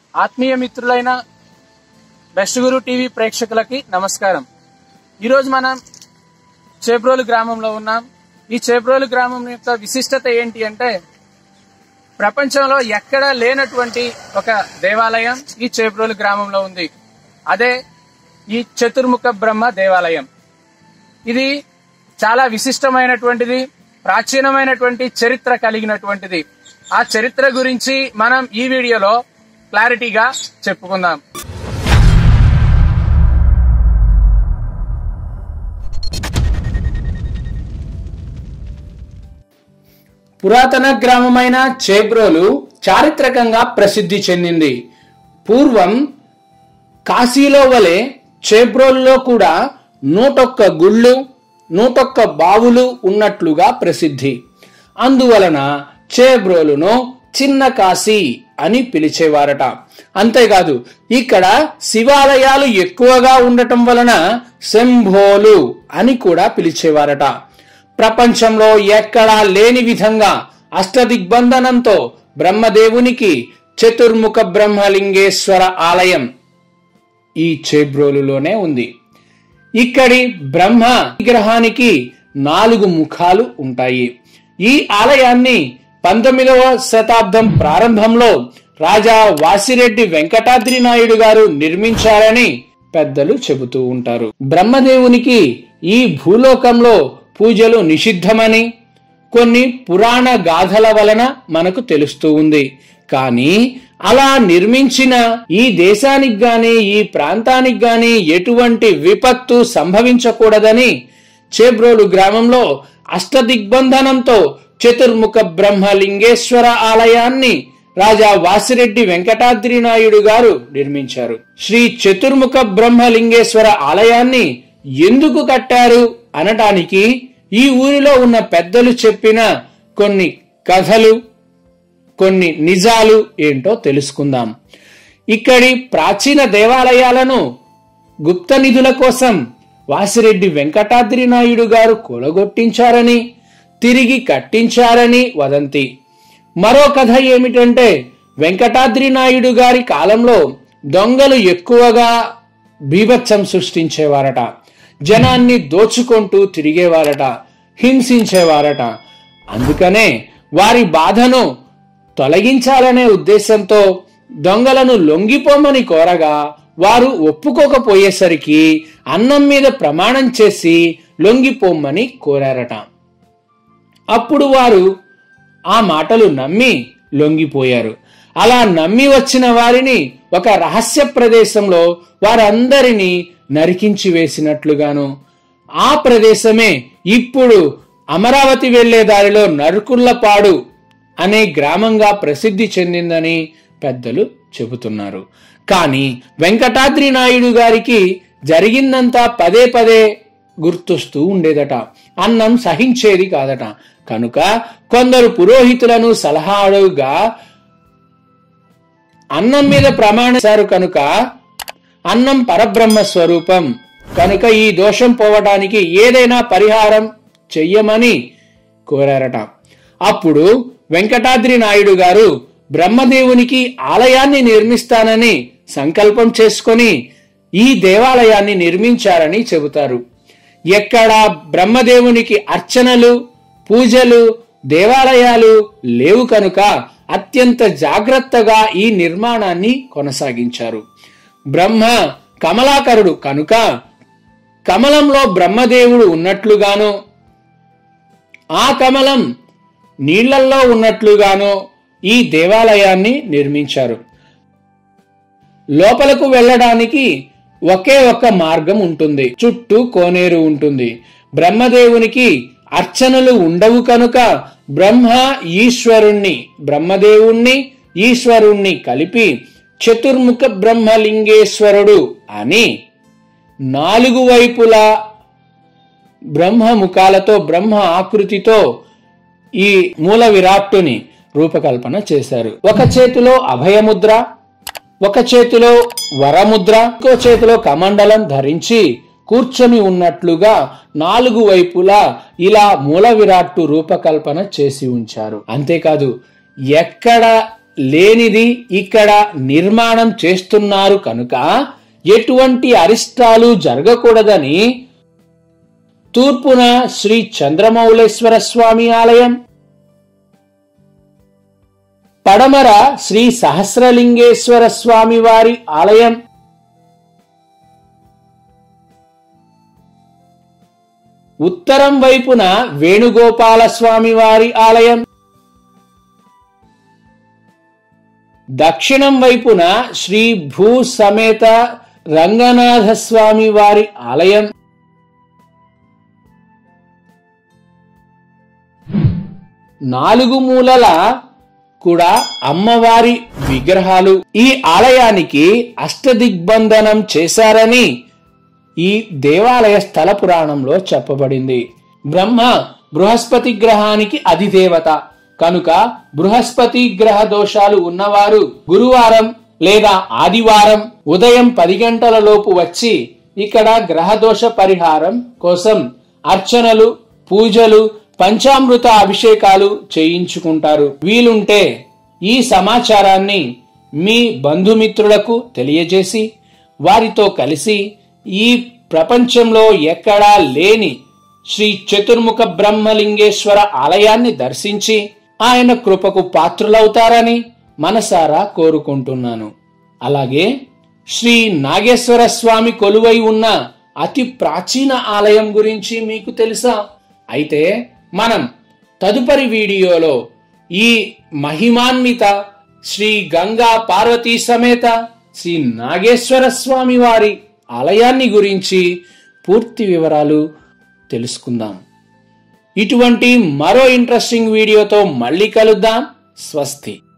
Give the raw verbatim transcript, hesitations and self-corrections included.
ఆత్మీయ మిత్రులైన బెస్ట్ గురు టీవీ ప్రేక్షకులకి నమస్కారం. ఈరోజు మనం చేబ్రోలు గ్రామంలో ఉన్నాం. ఈ చేబ్రోలు గ్రామం యొక్క విశిష్టత ఏంటి అంటే, ప్రపంచంలో ఎక్కడా లేనటువంటి ఒక దేవాలయం ఈ చేబ్రోలు గ్రామంలో ఉంది. అదే ఈ చతుర్ముఖ బ్రహ్మ దేవాలయం. ఇది చాలా విశిష్టమైనటువంటిది, ప్రాచీనమైనటువంటి చరిత్ర కలిగినటువంటిది. ఆ చరిత్ర గురించి మనం ఈ వీడియోలో క్లారిటీగా చెప్పుకుందాం. పురాతన గ్రామమైన చేబ్రోలు చారిత్రకంగా ప్రసిద్ధి చెందింది. పూర్వం కాశీలో వలె చేబ్రోలులో కూడా నూటొక్క గుళ్ళు, నూటొక్క బావులు ఉన్నట్లుగా ప్రసిద్ధి. అందువలన చేబ్రోలును చిన్న కాశీ అని పిలిచేవారట. అంతేకాదు, ఇక్కడ శివాలయాలు ఎక్కువగా ఉండటం వలన శంభోలు అని కూడా పిలిచేవారట. ప్రపంచంలో ఎక్కడా లేని విధంగా అష్టదిగ్బంధనంతో బ్రహ్మదేవునికి చతుర్ముఖ బ్రహ్మలింగేశ్వర ఆలయం ఈ చేబ్రోలులోనే ఉంది. ఇక్కడి బ్రహ్మ విగ్రహానికి నాలుగు ముఖాలు ఉంటాయి. ఈ ఆలయాన్ని పంతొమ్మిదవ శతాబ్దం ప్రారంభంలో రాజా వాసిరెడ్డి వెంకటాద్రి నాయుడు గారు నిర్మించారని పెద్దలు చెబుతూ ఉంటారు. బ్రహ్మదేవునికి ఈ భూలోకంలో పూజలు నిషిద్ధమని కొన్ని పురాణ గాథల వలన మనకు తెలుస్తూ ఉంది. కానీ అలా నిర్మించిన ఈ దేశానికి గాని ఈ ప్రాంతానికి గాని ఎటువంటి విపత్తు సంభవించకూడదని చేబ్రోలు గ్రామంలో అష్టదిగ్బంధనంతో చతుర్ముఖ బ్రహ్మలింగేశ్వర ఆలయాన్ని రాజా వాసిరెడ్డి వెంకటాద్రి నాయుడు గారు నిర్మించారు. శ్రీ చతుర్ముఖ బ్రహ్మలింగేశ్వర ఆలయాన్ని ఎందుకు కట్టారు అనటానికి ఈ ఊరిలో ఉన్న పెద్దలు చెప్పిన కొన్ని కథలు, కొన్ని నిజాలు ఏంటో తెలుసుకుందాం. ఇక్కడి ప్రాచీన దేవాలయాలను గుప్త నిధుల కోసం వాసిరెడ్డి వెంకటాద్రి నాయుడు గారు కూలగొట్టించారని, తిరిగి కట్టించారని వదంతి. మరో కథ ఏమిటంటే, వెంకటాద్రి నాయుడు గారి కాలంలో దొంగలు ఎక్కువగా బీభత్సం సృష్టించేవారట. జనాన్ని దోచుకుంటూ తిరిగేవారట, హింసించేవారట. అందుకనే వారి బాధను తొలగించాలనే ఉద్దేశంతో దొంగలను లొంగిపోమని కోరగా వారు ఒప్పుకోకపోయేసరికి అన్నం మీద ప్రమాణం చేసి లొంగిపోమ్మని కోరారట. అప్పుడు వారు ఆ మాటలు నమ్మి లొంగిపోయారు. అలా నమ్మి వచ్చిన వారిని ఒక రహస్య ప్రదేశంలో వారందరినీ నరికించి వేసినట్లుగాను, ఆ ప్రదేశమే ఇప్పుడు అమరావతి వెళ్లే దారిలో నరుకుళ్లపాడు అనే గ్రామంగా ప్రసిద్ధి చెందిందని పెద్దలు చెబుతున్నారు. కానీ వెంకటాద్రి నాయుడు గారికి జరిగిందంతా పదే పదే గుర్తొస్తూ ఉండేదట. అన్నం సహించేది కాదట. కనుక కొందరు పురోహితులను సలహా అడుగుగా అన్నం మీద ప్రమాణించారు. కనుక అన్నం పరబ్రహ్మ స్వరూపం కనుక ఈ దోషం పోవడానికి ఏదైనా పరిహారం చెయ్యమని కోరారట. అప్పుడు వెంకటాద్రి నాయుడు గారు బ్రహ్మదేవునికి ఆలయాన్ని నిర్మిస్తానని సంకల్పం చేసుకొని ఈ దేవాలయాన్ని నిర్మించారని చెబుతారు. ఎక్కడ బ్రహ్మదేవునికి అర్చనలు, పూజలు, దేవాలయాలు లేవు కనుక అత్యంత జాగ్రత్తగా ఈ నిర్మాణాన్ని కొనసాగించారు. బ్రహ్మ కమలాకరుడు కనుక కమలంలో బ్రహ్మదేవుడు ఉన్నట్లుగాను, ఆ కమలం నీళ్లల్లో ఉన్నట్లుగాను ఈ దేవాలయాన్ని నిర్మించారు. లోపలకు వెళ్ళడానికి ఒకే ఒక్క మార్గం ఉంటుంది. చుట్టూ కోనేరు ఉంటుంది. బ్రహ్మదేవునికి అర్చనలు ఉండవు కనుక బ్రహ్మ ఈశ్వరుణ్ణి, బ్రహ్మదేవుణ్ణి ఈశ్వరుణ్ణి కలిపి చతుర్ముఖ బ్రహ్మలింగేశ్వరుడు అని నాలుగు వైపులా బ్రహ్మముఖాలతో, బ్రహ్మ ఆకృతితో ఈ మూల విరాట్టుని రూపకల్పన చేశారు. ఒక చేతిలో అభయముద్ర, ఒక చేతిలో వరముద్ర, ఇంకో చేతిలో కమండలం ధరించి కూర్చొని ఉన్నట్లుగా నాలుగు వైపులా ఇలా మూల విరాట్టు రూపకల్పన చేసి ఉంచారు. అంతేకాదు, ఎక్కడ లేనిది ఇక్కడ నిర్మాణం చేస్తున్నారు కనుక ఎటువంటి అరిష్టాలు జరగకూడదని తూర్పున శ్రీ చంద్రమౌళేశ్వర స్వామి ఆలయం, పడమర శ్రీ సహస్రలింగేశ్వర స్వామి వారి ఆలయం, ఉత్తరం వైపున వేణుగోపాల స్వామి వారి ఆలయం, దక్షిణం వైపున శ్రీ భూ సమేత రంగనాథ స్వామి వారి ఆలయం, నాలుగు మూలల కూడా అమ్మవారి విగ్రహాలు. ఈ ఆలయానికి అష్టదిగ్బంధనం చేశారని ఈ దేవాలయ స్థల పురాణంలో చెప్పబడింది. బ్రహ్మ బృహస్పతి గ్రహానికి అధిదేవత కనుక బృహస్పతి గ్రహ దోషాలు ఉన్నవారు గురువారం లేదా ఆదివారం ఉదయం పది గంటల లోపు వచ్చి ఇక్కడ గ్రహ దోష పరిహారం కోసం అర్చనలు, పూజలు, పంచామృత అభిషేకాలు చేయించుకుంటారు. వీలుంటే ఈ సమాచారాన్ని మీ బంధుమిత్రులకు తెలియజేసి వారితో కలిసి ఈ ప్రపంచంలో ఎక్కడా లేని శ్రీ చతుర్ముఖ బ్రహ్మలింగేశ్వర ఆలయాన్ని దర్శించి ఆయన కృపకు పాత్రులవుతారని మనసారా కోరుకుంటున్నాను. అలాగే శ్రీ నాగేశ్వర స్వామి కొలువై ఉన్న అతి ప్రాచీన ఆలయం గురించి మీకు తెలుసా? అయితే మనం తదుపరి వీడియోలో ఈ మహిమాన్విత శ్రీ గంగా పార్వతీ సమేత శ్రీ నాగేశ్వర స్వామి వారి ఆలయాన్ని గురించి పూర్తి వివరాలు తెలుసుకుందాం. ఇటువంటి మరో ఇంట్రెస్టింగ్ వీడియోతో మళ్ళీ కలుద్దాం. స్వస్తి.